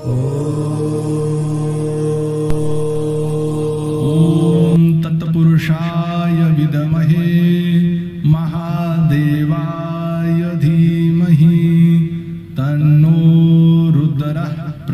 ओम तत्पुरुषाय विद्महे महादेवाय धीमहि तन्नो रुद्रः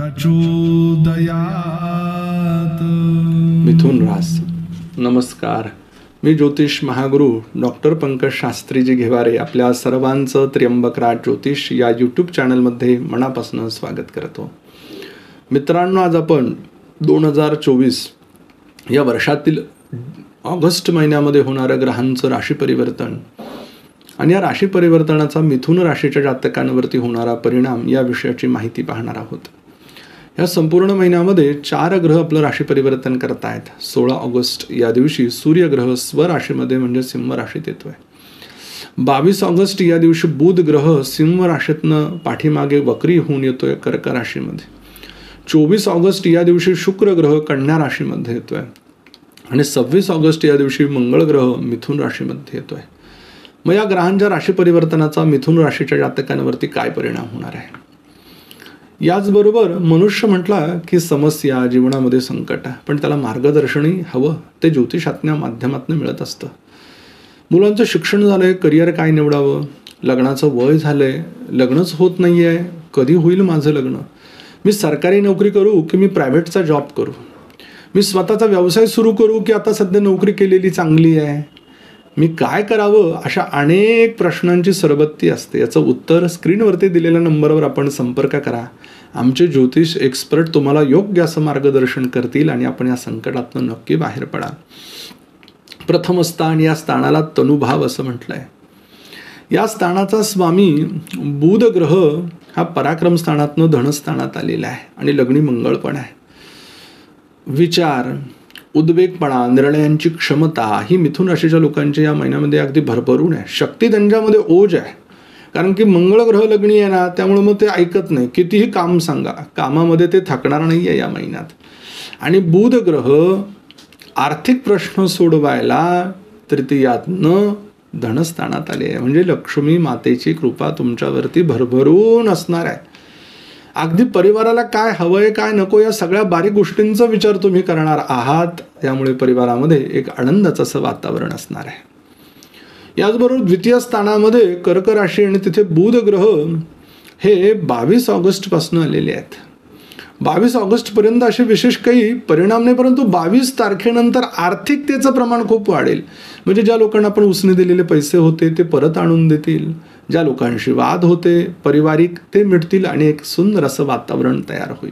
प्रचोदयात्। मिथुन रास. नमस्कार. मी ज्योतिष महागुरु डॉक्टर पंकज शास्त्रीजी घेवारे आपल्या सर्वांचं त्र्यंबकराज ज्योतिष या यूट्यूब चॅनलमध्ये मनापासून स्वागत करतो. मित्रांनो, आज आपण 2024 या वर्षातील ऑगस्ट महिन्यामध्ये होणारं ग्रहांचं राशी परिवर्तन आणि या राशी परिवर्तनाचा मिथुन राशीच्या जातकांवरती होणारा परिणाम या विषयाची माहिती पाहणार आहोत. या संपूर्ण महिन्यामध्ये 4 ग्रह आपलं राशी परिवर्तन करतायत. 16 ऑगस्ट या दिवशी सूर्यग्रह स्वराशीमध्ये म्हणजे सिंह राशीत येतोय. 22 ऑगस्ट या दिवशी बुध ग्रह सिंह राशीतनं पाठीमागे वक्री होऊन येतोय कर्क राशीमध्ये. 24 ऑगस्ट या दिवशी शुक्र ग्रह कन्या राशीमध्ये येतोय आणि 26 ऑगस्ट या दिवशी मंगळ ग्रह मिथुन राशीमध्ये येतोय. मग या ग्रहांच्या राशी परिवर्तनाचा मिथुन राशीच्या जातकांवरती काय परिणाम होणार आहे? याचबरोबर मनुष्य म्हटला की समस्या, जीवनामध्ये संकट, पण त्याला मार्गदर्शनही हवं ते ज्योतिषातल्या माध्यमातून मिळत असतं. मुलांचं शिक्षण झालंय, करिअर काय निवडावं, लग्नाचं वय झालंय, लग्नच होत नाहीये, कधी होईल माझं लग्न, मी सरकारी नोकरी करू की मी प्रायव्हेटचा जॉब करू, मी स्वतःचा व्यवसाय सुरू करू की आता सध्या नोकरी केलेली चांगली आहे, मी काय करावं, अशा अनेक प्रश्नांची सरबत्ती असते. याचं उत्तर स्क्रीनवरती दिलेल्या नंबरवर आपण संपर्क करा. आमचे ज्योतिष एक्सपर्ट तुम्हाला योग्य असं मार्गदर्शन करतील आणि आपण या संकटातून नक्की बाहेर पडा. प्रथम स्थान, या स्थानाला तनुभाव असं म्हटलंय. या स्थानाचा स्वामी बुध ग्रह हा पराक्रम स्थानातनं धनस्थानात आलेला आहे आणि लग्नी मंगळ पण आहे. विचार, उद्वेगपणा, निर्णयांची क्षमता ही मिथुन राशीच्या लोकांच्या या महिन्यामध्ये अगदी भरभरून आहे. शक्ती त्यांच्यामध्ये ओज आहे, कारण की मंगळ ग्रह लग्नी आहे ना, त्यामुळे मग ते ऐकत नाही. कितीही काम सांगा, कामामध्ये ते थकणार नाही आहे या महिन्यात. आणि बुध ग्रह आर्थिक प्रश्न सोडवायला तृतीयातनं धनस्थानात आले आहे, म्हणजे लक्ष्मी मातेची कृपा तुमच्यावरती भरभरून असणार आहे. अगदी परिवाराला काय हवंय काय नको या सगळ्या बारीक गोष्टींचा विचार तुम्ही करणार आहात. त्यामुळे परिवारामध्ये एक आनंदाचं असं वातावरण असणार आहे. याचबरोबर द्वितीय स्थानामध्ये कर्क राशी आणि तिथे बुध ग्रह हे 22 ऑगस्ट पासून आलेले आहेत. 22 ऑगस्ट पर्यंत असे विशेष काही परिणाम नाही, परंतु 22 तारखेनंतर आर्थिकतेचं प्रमाण खूप वाढेल. म्हणजे ज्या लोकांना आपण उसने दिलेले पैसे होते ते परत आणून देतील, ज्या लोकांशी वाद होते पारिवारिक ते मिटतील आणि एक सुंदर असं वातावरण तयार होईल.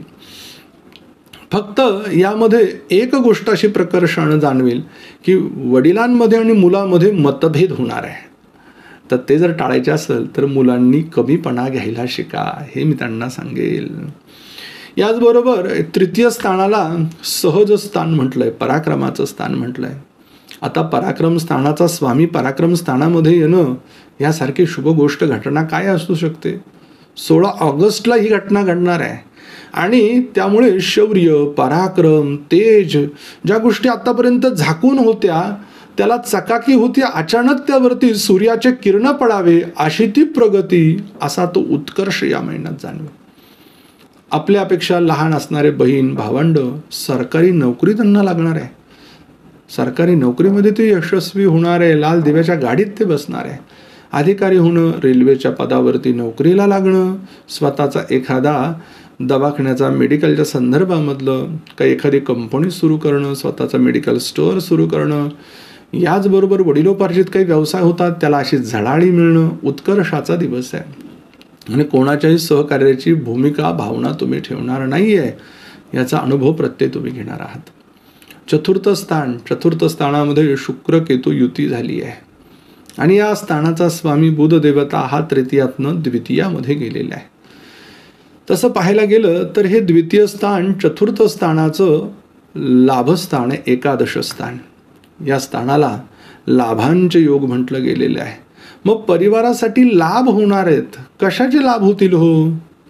फक्त यामध्ये एक गोष्ट अशी प्रकर्षानं जाणवेल की वडिलांमध्ये आणि मुलामध्ये मतभेद होणार आहे. तर ते जर टाळायचे असेल तर मुलांनी कमीपणा घ्यायला शिका, हे मी त्यांना सांगेल. याचबरोबर तृतीय स्थानाला सहज स्थान म्हटलंय, पराक्रमाचं स्थान म्हटलंय. आता पराक्रम स्थानाचा स्वामी पराक्रम स्थानामध्ये येणं यासारखी शुभ गोष्ट घटना काय असू शकते? 16 ऑगस्टला ही घटना घडणार आहे आणि त्यामुळे शौर्य, पराक्रम, तेज, ज्या गोष्टी आतापर्यंत झाकून होत्या त्याला चकाकी होती, अचानक त्यावरती सूर्याचे किरण पडावे अशी ती प्रगती, असा तो उत्कर्ष या महिन्यात जाणवेल. आपल्यापेक्षा लहान असणारे बहीण भावंड सरकारी नोकरी त्यांना लागणार आहे. सरकारी नोकरीमध्ये ते यशस्वी होणार आहे, लाल दिव्याच्या गाडीत ते बसणार आहे. अधिकारी होणं, रेल्वेच्या पदावरती नोकरीला लागणं, स्वतःचा एखादा दवाखान्याचा मेडिकलच्या संदर्भामधलं काही एखादी कंपनी सुरू करणं, स्वतःचा मेडिकल स्टोअर सुरू करणं, याचबरोबर वडिलोपार्जित काही व्यवसाय होतात त्याला अशी झळाळी मिळणं, उत्कर्षाचा दिवस आहे. आणि कोणाच्याही सहकार्याची भूमिका भावना तुम्ही ठेवणार नाही आहे याचा अनुभव प्रत्येक तुम्ही घेणार आहात. चतुर्थ स्थानामध्ये शुक्र केतू युती झाली आहे आणि या स्थानाचा स्वामी बुध देवता हा तृतीयातनं द्वितीयामध्ये गेलेला आहे. तसं पाहायला गेलं तर हे द्वितीय स्थान चतुर्थ स्थानाचं लाभस्थान आहे, एकादश स्थान. या स्थानाला लाभांचे योग म्हटलं गेलेलं आहे. मग परिवारासाठी लाभ होणार आहेत. कशाचे लाभ होतील हो?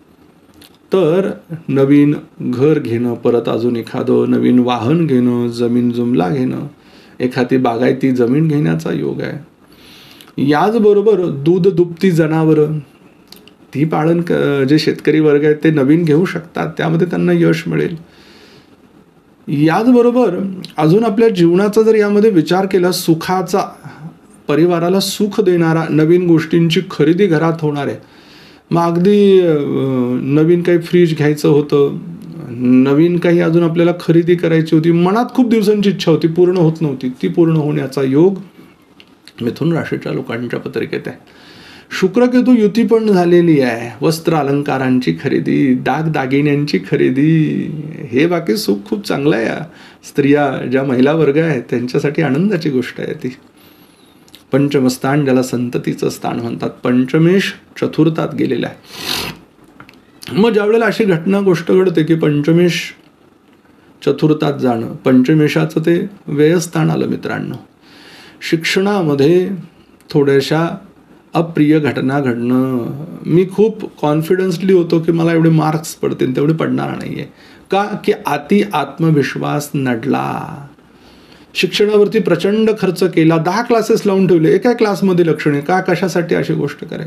तर नवीन घर घेणं, परत अजून एखादं नवीन वाहन घेणं, जमीन जुमला घेणं, एखादी बागायती जमीन घेण्याचा योग आहे. याचबरोबर दूध दुभती जनावरं, ती जे शेतकरी वर्ग आहेत ते नवीन घेऊ शकतात, त्यामध्ये त्यांना यश मिळेल. याचबरोबर अजून आपल्या जीवनाचा जर यामध्ये विचार केला, सुखाचा, परिवाराला सुख देणारा नवीन गोष्टींची खरेदी घरात होणार आहे. मग अगदी नवीन काही फ्रीज घ्यायचं होतं, नवीन काही अजून आपल्याला खरेदी करायची होती, मनात खूप दिवसांची इच्छा होती, पूर्ण होत नव्हती, ती पूर्ण होण्याचा योग मिथुन राशीच्या लोकांच्या पत्रिकेत आहे. शुक्रकेतू युती पण झालेली आहे. वस्त्र अलंकारांची खरेदी, दागिन्यांची खरेदी, हे बाकी सुख खूप चांगलं आहे. स्त्रिया, ज्या महिला वर्ग आहेत त्यांच्यासाठी आनंदाची गोष्ट आहे ती. पंचमस्थान, ज्याला संततीचं स्थान म्हणतात, पंचमेश चतुर्थात गेलेला आहे. मग ज्यावेळेला अशी घटना गोष्ट घडते की पंचमेश चतुर्थात जाणं, पंचमेशाचं ते व्ययस्थान आलं मित्रांनो. शिक्षणामध्ये थोड्याशा अप्रिय घटना घडणं. मी खूप कॉन्फिडन्सली होतो की मला एवढे मार्क्स पडतील, तेवढे पडणार नाही आहे. का? की अति आत्मविश्वास नडला. शिक्षणावरती प्रचंड खर्च केला, 10 क्लासेस लावून ठेवले, एका क्लासमध्ये लक्ष नाही. का? कशासाठी अशी गोष्ट करायची?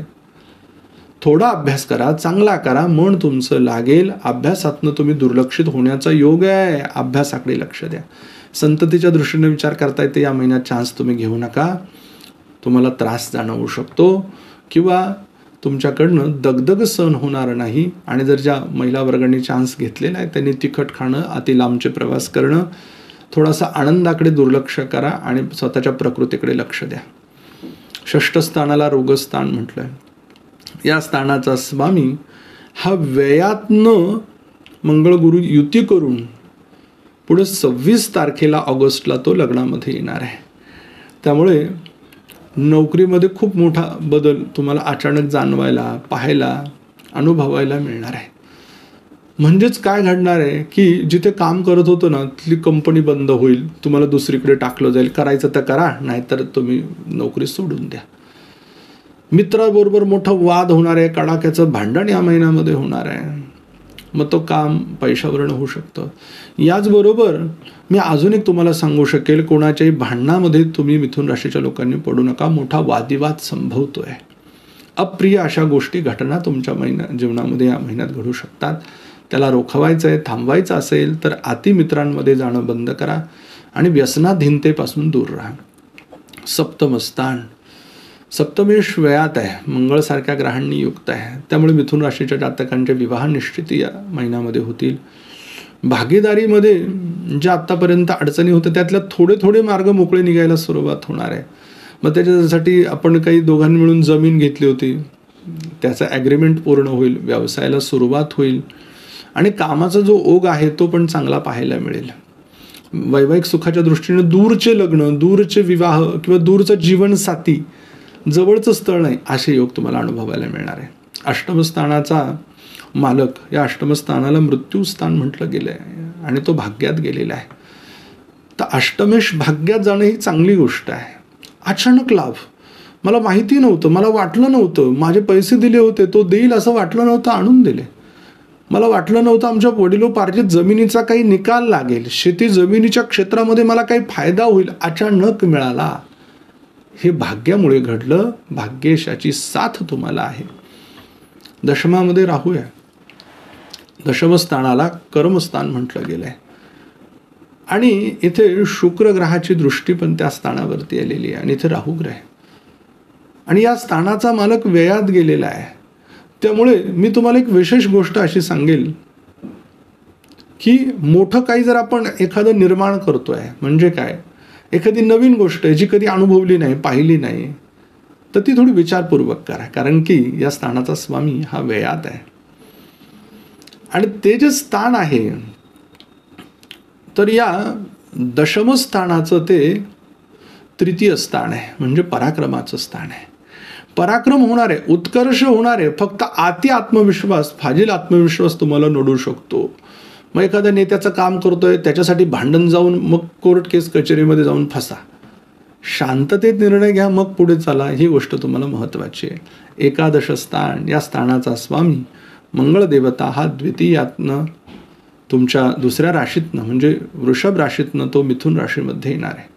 थोडा अभ्यास करा, चांगला करा, मन तुमचं लागेल. अभ्यासातनं तुम्ही दुर्लक्षित होण्याचा योग आहे. अभ्यासाकडे लक्ष द्या. संततीच्या दृष्टीने विचार करता येते, या महिन्यात चान्स तुम्ही घेऊ नका. तुम्हाला त्रास जाणवू शकतो किंवा तुमच्याकडनं दगदग सहन होणार नाही. आणि जर ज्या महिला वर्गाने चान्स घेतलेला आहे त्यांनी तिखट खाणं, अति लांबचे प्रवास करणं, थोडासा आनंदाकडे दुर्लक्ष करा आणि स्वतःच्या प्रकृतीकडे लक्ष द्या. 6ष्ठ स्थानाला रोगस्थान म्हटलंय. या स्थानाचा स्वामी हा व्ययातनं मंगळ गुरु युती करून पुढे 26 तारखेला ऑगस्टला तो लग्नामध्ये येणार आहे. त्यामुळे नोकरीमध्ये खूप मोठा बदल तुम्हाला अचानक जाणवायला, पाहायला, अनुभवायला मिळणार आहे. म्हणजेच काय घडणार आहे की जिथे काम करत होतो ना, तिथली कंपनी बंद होईल, तुम्हाला दुसरीकडे टाकलं जाईल. करायचं तर करा, नाहीतर तुम्ही नोकरी सोडून द्या. मित्राबरोबर मोठा वाद होणार आहे, कडाक्याचं भांडण या महिन्यामध्ये होणार आहे. मग तो काम पैशावरून होऊ शकतं. याचबरोबर मी अजून एक तुम्हाला सांगू शकेल, कोणाच्याही भांडणामध्ये तुम्ही मिथुन राशीच्या लोकांनी पडू नका. मोठा वादिवाद संभवतोय. अप्रिय अशा गोष्टी, घटना तुमच्या जीवनामध्ये या महिन्यात घडू शकतात. त्याला रोखवायचं आहे, थांबवायचं असेल तर अतिमित्रांमध्ये जाणं बंद करा आणि व्यसनाधीनतेपासून दूर राहा. सप्तमस्थान, सप्तमेश व्ययात आहे, मंगळसारख्या ग्रहांनी युक्त आहे. त्यामुळे मिथुन राशीच्या जातकांचे विवाह निश्चिती या महिन्यामध्ये होतील. भागीदारीमध्ये ज्या आत्तापर्यंत अडचणी होत्या त्यातल्या थोडे मार्ग मोकळे निघायला सुरुवात होणार आहे. मग त्याच्यासाठी आपण काही दोघांनी मिळून जमीन घेतली होती, त्याचा ॲग्रीमेंट पूर्ण होईल, व्यवसायाला सुरुवात होईल आणि कामाचा जो ओघ आहे तो पण चांगला पाहायला मिळेल. वैवाहिक सुखाच्या दृष्टीने दूरचे लग्न, दूरचे विवाह किंवा दूरचं जीवनसाथी, जवळचं स्थळ नाही, असे योग तुम्हाला अनुभवायला मिळणार आहे. अष्टमस्थानाचा मालक, या अष्टमस्थानाला मृत्यूस्थान म्हटलं गेलं आहे आणि तो भाग्यात गेलेला आहे. तर अष्टमेश भाग्यात जाणं ही चांगली गोष्ट आहे. अचानक लाभ, मला माहिती नव्हतं, मला वाटलं नव्हतं, माझे पैसे दिले होते, तो देईल असं वाटलं नव्हतं, आणून दिले. मला वाटलं नव्हतं आमच्या वडिलोपार्जित जमिनीचा काही निकाल लागेल, शेती जमिनीच्या क्षेत्रामध्ये मला काही फायदा होईल, अचानक मिळाला. हे भाग्यामुळे घडलं. भाग्येशाची साथ तुम्हाला आहे. दशमामध्ये राहू आहे. दशमस्थानाला कर्मस्थान म्हटलं गेलंय आणि इथे शुक्र ग्रहाची दृष्टी पण त्या स्थानावरती आलेली आहे आणि इथे राहू ग्रह आहे आणि या स्थानाचा मालक व्ययात गेलेला आहे. त्यामुळे मी तुम्हाला एक विशेष गोष्ट अशी सांगेल की मोठं काही जर आपण एखादं निर्माण करतोय, म्हणजे काय, एखादी नवीन गोष्ट आहे जी कधी अनुभवली नाही, पाहिली नाही, तर ती थोडी विचारपूर्वक करा. कारण की या स्थानाचा स्वामी हा व्ययात आहे आणि ते जे स्थान आहे तर या दशमस्थानाचं ते तृतीय स्थान आहे, म्हणजे पराक्रमाचं स्थान आहे. पराक्रम होणार आहे, उत्कर्ष होणार आहे. फक्त अति आत्मविश्वास, फाजील आत्मविश्वास तुम्हाला नडू शकतो. मग एखाद्या नेत्याचं काम करतोय, त्याच्यासाठी भांडण जाऊन मग कोर्ट केस कचेरीमध्ये जाऊन फसा. शांततेत निर्णय घ्या, मग पुढे चला. ही गोष्ट तुम्हाला महत्त्वाची आहे. एकादश स्थान, या स्थानाचा स्वामी मंगळ देवता हा द्वितीयातनं तुमच्या दुसऱ्या राशीतनं म्हणजे वृषभ राशीतनं तो मिथुन राशीमध्ये येणार आहे.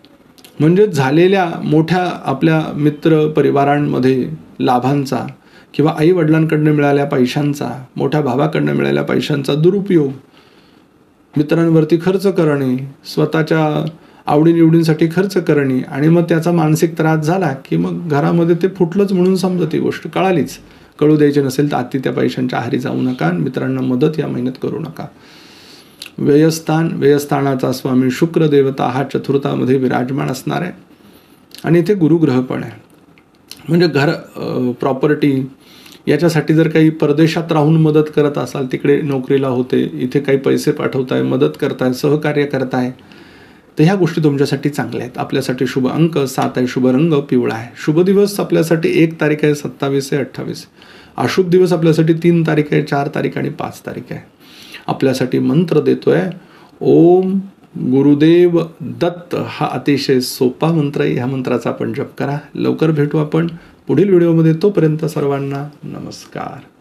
म्हणजे झालेल्या मोठ्या आपल्या मित्र परिवारांमध्ये लाभांचा किंवा आई वडिलांकडनं मिळालेल्या पैशांचा, मोठ्या भावाकडनं मिळालेल्या पैशांचा दुरुपयोग, मित्रांवरती खर्च करणे, स्वतःच्या आवडीनिवडींसाठी खर्च करणे आणि मग त्याचा मानसिक त्रास झाला की मग घरामध्ये ते फुटलंच म्हणून समजा ती गोष्ट कळालीच. कळू द्यायची नसेल तर आत्ती त्या पैशांच्या आहारी जाऊ नका. मित्रांना मदत या महिन्यात करू नका. व्ययस्थानाचा स्वामी शुक्र देवता हा चतुर्थामध्ये विराजमान असणार आहे आणि इथे गुरुग्रह पण आहे. म्हणजे घर, प्रॉपर्टी याच्यासाठी जर काही परदेशात राहून मदत करत असाल, तिकडे नोकरीला होते, इथे काही पैसे पाठवताय, मदत करताय, सहकार्य करताय, तर ह्या गोष्टी तुमच्यासाठी चांगल्या आहेत. आपल्यासाठी शुभ अंक 7 आहे, शुभ रंग पिवळा आहे. शुभ दिवस आपल्यासाठी 1 तारीख आहे, 27 आहे, 28. अशुभ दिवस आपल्यासाठी 3 तारीख आहे, 4 तारीख आणि 5 तारीख आहे. आपल्यासाठी मंत्र देतोय ओम गुरुदेव दत्त. हा अतिशय सोपा मंत्र आहे. ह्या मंत्राचा आपण जप करा. लवकर भेटू आपण पुढील व्हिडिओमध्ये. तोपर्यंत सर्वांना नमस्कार.